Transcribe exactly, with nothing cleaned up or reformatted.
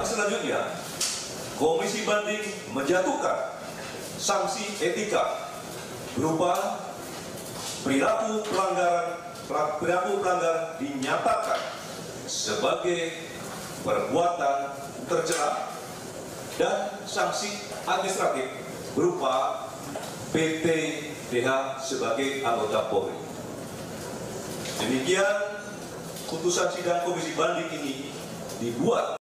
Yang selanjutnya, Komisi Banding menjatuhkan sanksi etika berupa perilaku pelanggaran perilaku pelanggar dinyatakan sebagai perbuatan tercela dan sanksi administratif berupa P T D H sebagai anggota Polri. Demikian putusan sidang Komisi Banding ini dibuat